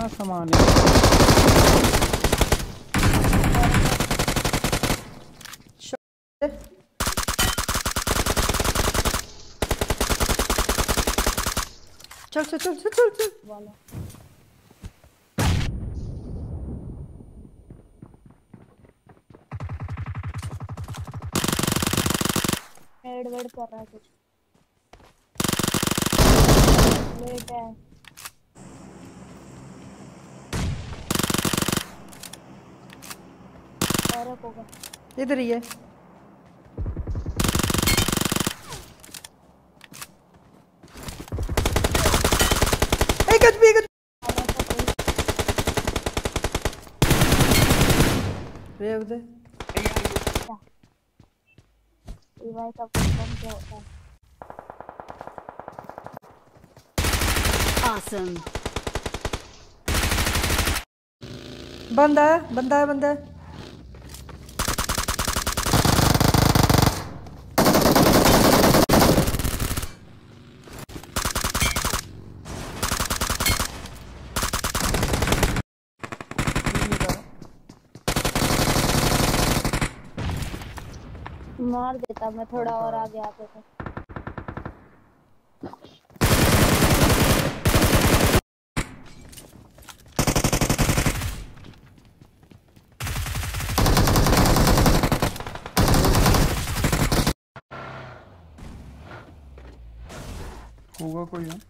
कितना सामान है। चल चल चल चल चल चल वाला हेड वेड कर रहा है कुछ लेट है। और एक होगा इधर ही है। एक एचपी एक रेव दे। ईवाई का फुल क्या होता है? Awesome. बंदा है बंदा है बंदा है। मार देता मैं थोड़ा और आगे आते थे। होगा कोई है।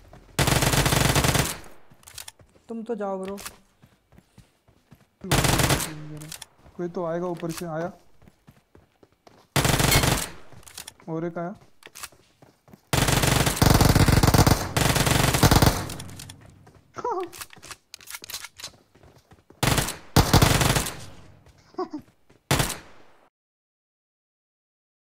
तुम तो जाओ ब्रो। कोई तो आएगा ऊपर से आया और एक आया।